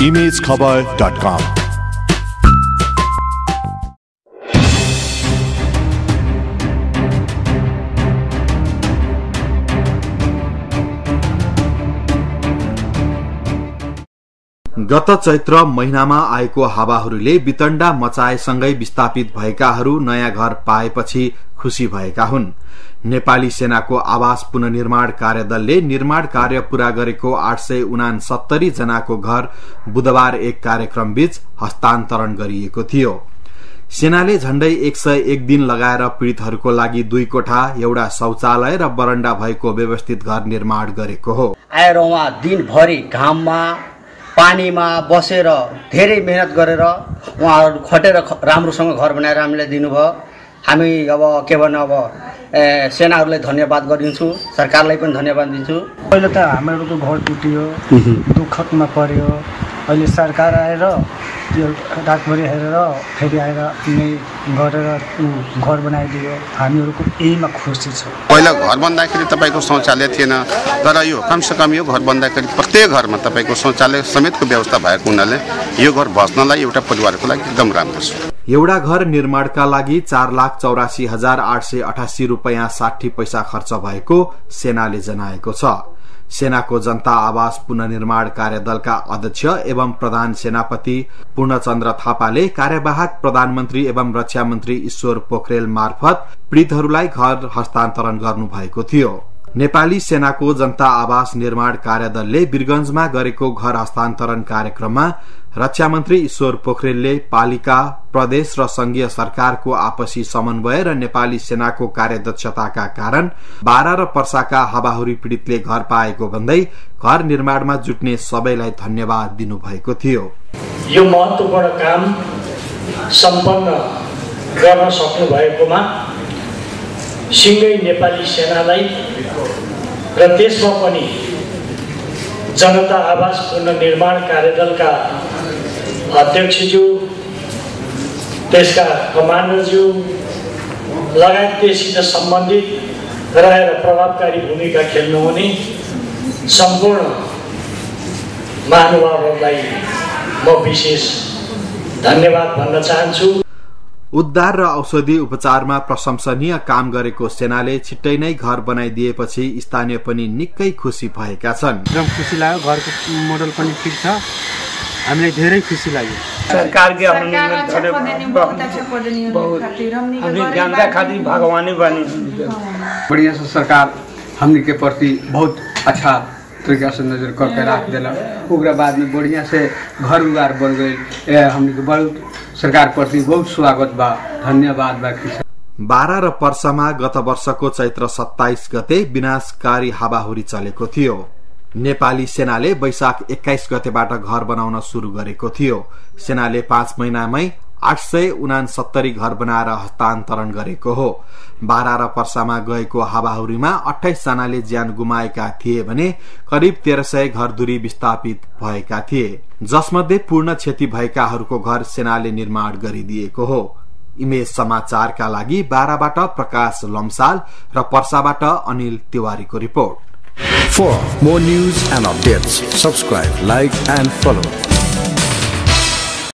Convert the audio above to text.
imagekhabar.com। गत चैत्र महिनामा आएको हावाहुरीले वितण्डा मचाएसँगै विस्थापित भएकाहरू नयाँ घर पाएपछि खुशी भएका हुन्। नेपाली सेनाको आवास पुनर्निर्माण कार्यदलले निर्माण कार्य पूरा गरेको 869 जनाको घर बुधबार एक कार्यक्रम बीच हस्तान्तरण गरिएको थियो। सेनाले झण्डै 101 दिन लगाएर पीड़ितहरूको लागि 2 कोठा, एउटा शौचालय र बरण्डा भएको व्यवस्थित घर निर्माण गरेको हो। आएर उहाँ दिनभरि घाममा पानीमा बसेर धेरै मेहनत गरेर उहाँहरू खटेर राम्रोसँग घर बनाएर हामीलाई दिनुभयो। हामी अब के भन्नु, अब सेनाहरूलाई धन्यवाद गरिदिन्छु, सरकारलाई पनि धन्यवाद दिन्छु। पहिले त हामीहरूको घर टुट्यो, दुःखमा पर्यो। अहिले सरकार आएर त्यो रातभरि हेरेर फेरि आएर गरेर घर बनाइदियो। हामीहरूको यहीमा खुसी छ। पहिला घर बन्दाखेरि तपाईँको शौचालय थिएन, तर यो कमसेकम यो घर बन्दाखेरि प्रत्येक घरमा तपाईँको शौचालय समेतको व्यवस्था भएको हुनाले यो घर बस्नलाई एउटा परिवारको लागि एकदम राम्रो छ। एउटा घर निर्माणका लागि 4,84,888 रुपैयाँ 60 पैसा खर्च भएको सेनाले जनाएको छ। सेनाको जनता आवास पुनर्निर्माण कार्यदलका अध्यक्ष एवं प्रधान सेनापति पूर्णचन्द्र थापाले कार्यवाहक प्रधानमन्त्री एवं रक्षा मन्त्री ईश्वर पोखरेल मार्फत पीड़ितहरूलाई घर हस्तान्तरण गर्नु भएको थियो। नेपाली सेनाको जनता आवास निर्माण कार्यदलले वीरगंजमा गरेको घर हस्तान्तरण कार्यक्रममा रक्षा मन्त्री ईश्वर पोखरेलले पालिका, प्रदेश र संघीय सरकारको आपसी समन्वय र नेपाली सेनाको कार्यदक्षताका कारण बारा र पर्साका हावाहुरी पीड़ितले घर पाएको भन्दै घर निर्माणमा जुट्ने सबैलाई धन्यवाद दिनुभएको थियो। यो महत्वपूर्ण काम सम्पन्न गर्न सक्नु भएकोमा सिंगै नेपाली सेनालाई र त्यसमा पनि जनता आवास पुनर्निर्माण कार्यदलका अध्यक्षज्यू, त्यसका कमान्डरज्यू लगायत त्यससित सम्बन्धित रहेर प्रभावकारी भूमिका खेल्नुहुने सम्पूर्ण महानुभावहरूलाई म विशेष धन्यवाद भन्न चाहन्छु। उद्धार र औषधि उपचारमा प्रशंसनीय काम गरेको सेनाले छिट्टै नै घर बनाइदिएपछि स्थानीय पनि निकै खुसी भएका छन्। एकदम खुसी लाग्यो, घरको मोडल पनि ठिक छ, हामीलाई धेरै खुसी लाग्यो। सरकार के जनता खातिर भगवान बनी बढ़िया से सरकार हमनी के प्रति बहुत अच्छा तरीका से नजर करके रख दिला। ओकरा बाद में बढ़िया से घर उगार बन गई। हमनी के बहुत सरकार प्रति बहुत स्वागत बा, धन्यवाद बा। बारा र पर्सामा गत वर्षको चैत्र 27 गते विनाशकारी हावाहुरी चलेको थियो। नेपाली सेनाले वैशाख 21 गतेबाट घर बनाउन शुरू गरेको थियो। सेनाले 5 महिनामै 869 घर बनाएर हस्तान्तरण गरेको हो। बारा र पर्सामा गएको हावाहुरीमा 28 जनाले ज्यान गुमाएका थिए भने करिब 1300 घरधुरी विस्थापित भएका थिए, जसमध्ये पूर्ण क्षति भएकाहरूको घर सेनाले निर्माण गरिदिएको हो। इमेज समाचारका लागि बाराबाट प्रकाश लम्साल र पर्साबाट अनिल तिवारीको report. For more news and updates, subscribe, like and follow